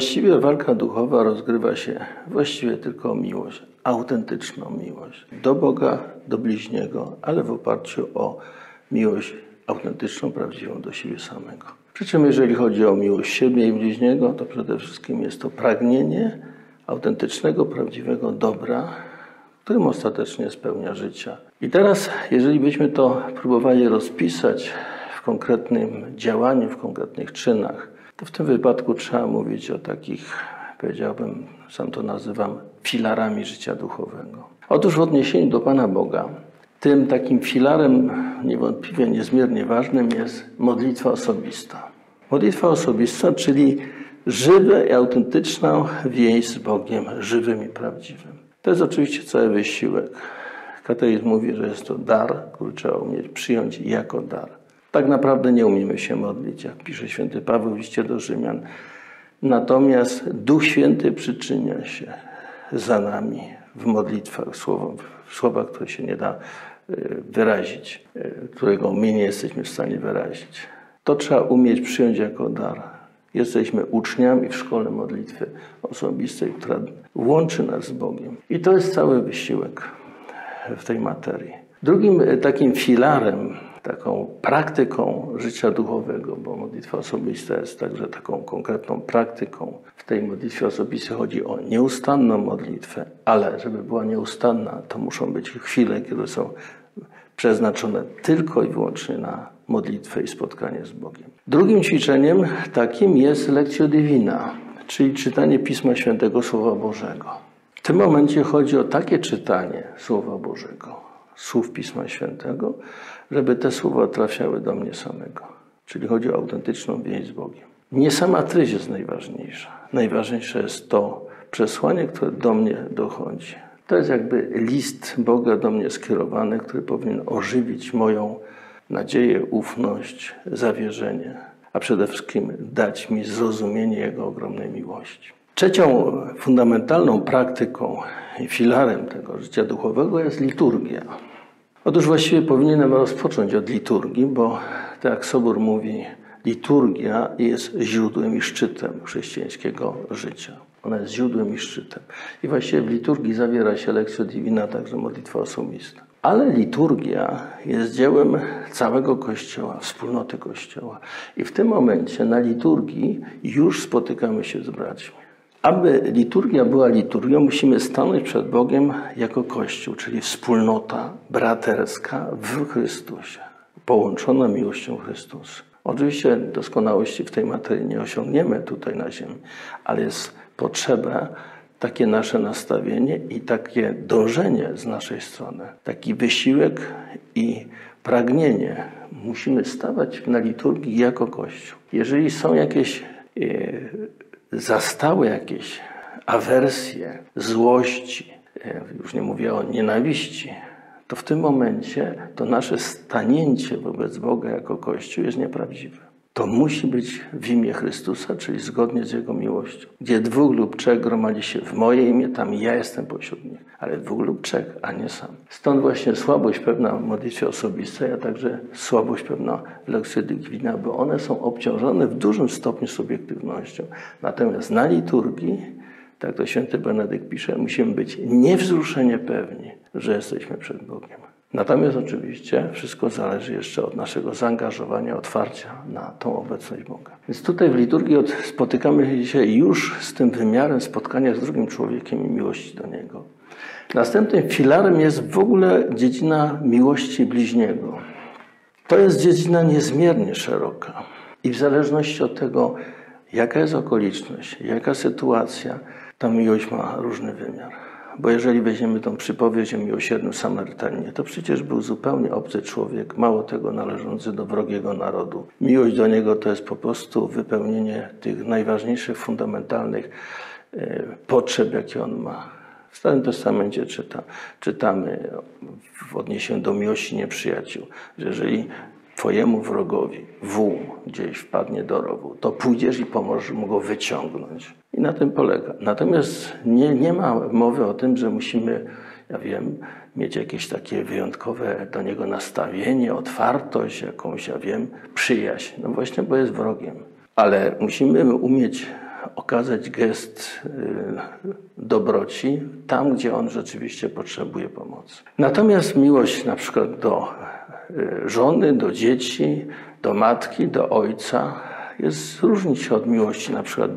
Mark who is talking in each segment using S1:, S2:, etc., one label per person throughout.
S1: Właściwie walka duchowa rozgrywa się właściwie tylko o miłość, autentyczną miłość do Boga, do bliźniego, ale w oparciu o miłość autentyczną, prawdziwą do siebie samego. Przy czym jeżeli chodzi o miłość siebie i bliźniego, to przede wszystkim jest to pragnienie autentycznego, prawdziwego dobra, którym ostatecznie spełnia życia. I teraz, jeżeli byśmy to próbowali rozpisać w konkretnym działaniu, w konkretnych czynach, to w tym wypadku trzeba mówić o takich, powiedziałbym, sam to nazywam, filarami życia duchowego. Otóż w odniesieniu do Pana Boga, tym takim filarem niewątpliwie niezmiernie ważnym jest modlitwa osobista. Modlitwa osobista, czyli żywe i autentyczna więź z Bogiem, żywym i prawdziwym. To jest oczywiście cały wysiłek. Kateizm mówi, że jest to dar, który trzeba umieć przyjąć jako dar. Tak naprawdę nie umiemy się modlić, jak pisze święty Paweł w liście do Rzymian. Natomiast Duch Święty przyczynia się za nami w modlitwach, w słowach, które się nie da wyrazić, którego my nie jesteśmy w stanie wyrazić. To trzeba umieć przyjąć jako dar. Jesteśmy uczniami w szkole modlitwy osobistej, która łączy nas z Bogiem. I to jest cały wysiłek w tej materii. Drugim takim filarem, taką praktyką życia duchowego, bo modlitwa osobista jest także taką konkretną praktyką. W tej modlitwie osobistej chodzi o nieustanną modlitwę, ale żeby była nieustanna, to muszą być chwile, które są przeznaczone tylko i wyłącznie na modlitwę i spotkanie z Bogiem. Drugim ćwiczeniem takim jest Lectio Divina, czyli czytanie Pisma Świętego, Słowa Bożego. W tym momencie chodzi o takie czytanie Słowa Bożego, słów Pisma Świętego, żeby te słowa trafiały do mnie samego. Czyli chodzi o autentyczną więź z Bogiem. Nie sama treść jest najważniejsza. Najważniejsze jest to przesłanie, które do mnie dochodzi. To jest jakby list Boga do mnie skierowany, który powinien ożywić moją nadzieję, ufność, zawierzenie, a przede wszystkim dać mi zrozumienie Jego ogromnej miłości. Trzecią fundamentalną praktyką i filarem tego życia duchowego jest liturgia. Otóż właściwie powinienem rozpocząć od liturgii, bo tak jak Sobór mówi, liturgia jest źródłem i szczytem chrześcijańskiego życia. Ona jest źródłem i szczytem. I właściwie w liturgii zawiera się Lectio Divina, także modlitwa osobista. Ale liturgia jest dziełem całego Kościoła, wspólnoty Kościoła. I w tym momencie na liturgii już spotykamy się z braćmi. Aby liturgia była liturgią, musimy stanąć przed Bogiem jako Kościół, czyli wspólnota braterska w Chrystusie, połączona miłością Chrystusa. Oczywiście doskonałości w tej materii nie osiągniemy tutaj na ziemi, ale jest potrzeba takie nasze nastawienie i takie dążenie z naszej strony, taki wysiłek i pragnienie. Musimy stawać na liturgii jako Kościół. Jeżeli są jakieś zastałe jakieś awersje, złości, już nie mówię o nienawiści, to w tym momencie to nasze stanięcie wobec Boga jako Kościół jest nieprawdziwe. To musi być w imię Chrystusa, czyli zgodnie z Jego miłością. Gdzie 2 lub 3 gromadzi się w moje imię, tam ja jestem pośród nich. Ale 2 lub 3, a nie sam. Stąd właśnie słabość pewna w modlitwie osobistej, a także słabość pewna w Lectio Divina, bo one są obciążone w dużym stopniu subiektywnością. Natomiast na liturgii, tak to święty Benedykt pisze, musimy być niewzruszenie pewni, że jesteśmy przed Bogiem. Natomiast oczywiście wszystko zależy jeszcze od naszego zaangażowania, otwarcia na tą obecność Boga. Więc tutaj w liturgii spotykamy się dzisiaj już z tym wymiarem spotkania z drugim człowiekiem i miłości do Niego. Następnym filarem jest w ogóle dziedzina miłości bliźniego. To jest dziedzina niezmiernie szeroka i w zależności od tego, jaka jest okoliczność, jaka sytuacja, ta miłość ma różny wymiar. Bo jeżeli weźmiemy tą przypowieść o miłosiernym Samarytaninie, to przecież był zupełnie obcy człowiek, mało tego należący do wrogiego narodu. Miłość do niego to jest po prostu wypełnienie tych najważniejszych, fundamentalnych potrzeb, jakie on ma. W Starym Testamencie czytamy w odniesieniu do miłości nieprzyjaciół, że jeżeli twojemu wrogowi wół gdzieś wpadnie do rowu, to pójdziesz i pomożesz mu go wyciągnąć. I na tym polega. Natomiast nie ma mowy o tym, że musimy, mieć jakieś takie wyjątkowe do niego nastawienie, otwartość, jakąś, przyjaźń. No właśnie, bo jest wrogiem. Ale musimy umieć okazać gest dobroci tam, gdzie on rzeczywiście potrzebuje pomocy. Natomiast miłość na przykład do żony, do dzieci, do matki, do ojca różni się od miłości na przykład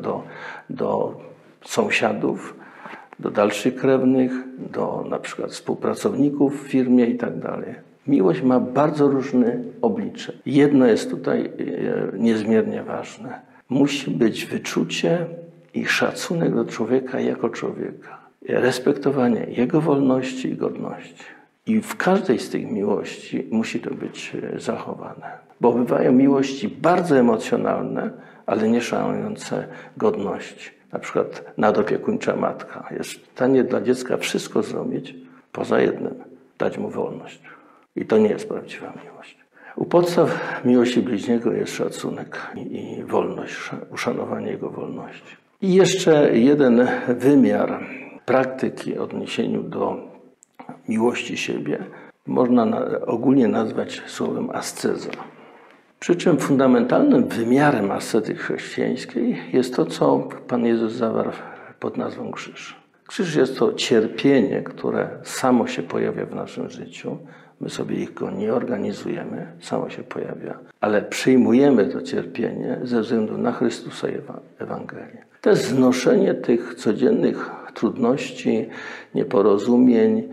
S1: do sąsiadów, do dalszych krewnych, do na przykład współpracowników w firmie i tak dalej. Miłość ma bardzo różne oblicze. Jedno jest tutaj niezmiernie ważne. Musi być wyczucie i szacunek do człowieka jako człowieka. Respektowanie jego wolności i godności. I w każdej z tych miłości musi to być zachowane. Bo bywają miłości bardzo emocjonalne, ale nie szanujące godności. Na przykład nadopiekuńcza matka jest w stanie dla dziecka wszystko zrobić, poza jednym, dać mu wolność. I to nie jest prawdziwa miłość. U podstaw miłości bliźniego jest szacunek i wolność, uszanowanie jego wolności. I jeszcze jeden wymiar praktyki w odniesieniu do miłości siebie można ogólnie nazwać słowem asceza. Przy czym fundamentalnym wymiarem ascety chrześcijańskiej jest to, co Pan Jezus zawarł pod nazwą krzyż. Krzyż jest to cierpienie, które samo się pojawia w naszym życiu. My sobie go nie organizujemy, samo się pojawia, ale przyjmujemy to cierpienie ze względu na Chrystusa i Ewangelię. To jest znoszenie tych codziennych trudności, nieporozumień,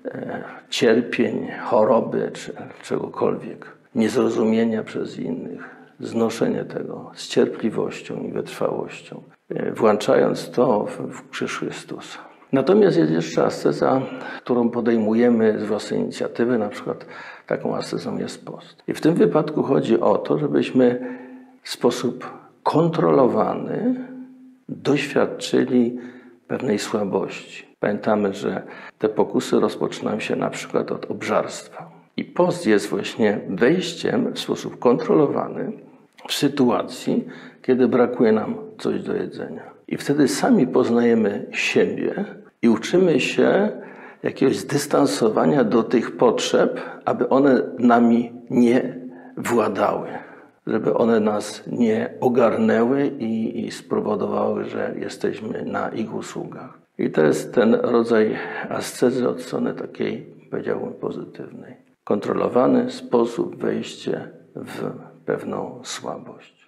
S1: cierpień, choroby czy czegokolwiek, niezrozumienia przez innych. Znoszenie tego z cierpliwością i wytrwałością, włączając to w krzyż Chrystusa. Natomiast jest jeszcze asceza, którą podejmujemy z własnej inicjatywy, na przykład taką ascezą jest post. I w tym wypadku chodzi o to, żebyśmy w sposób kontrolowany doświadczyli pewnej słabości. Pamiętamy, że te pokusy rozpoczynają się na przykład od obżarstwa. I post jest właśnie wejściem w sposób kontrolowany w sytuacji, kiedy brakuje nam coś do jedzenia. I wtedy sami poznajemy siebie i uczymy się jakiegoś zdystansowania do tych potrzeb, aby one nami nie władały. Żeby one nas nie ogarnęły i spowodowały, że jesteśmy na ich usługach. I to jest ten rodzaj ascezy od strony takiej, powiedziałbym, pozytywnej. Kontrolowany sposób wejścia w pewną słabość.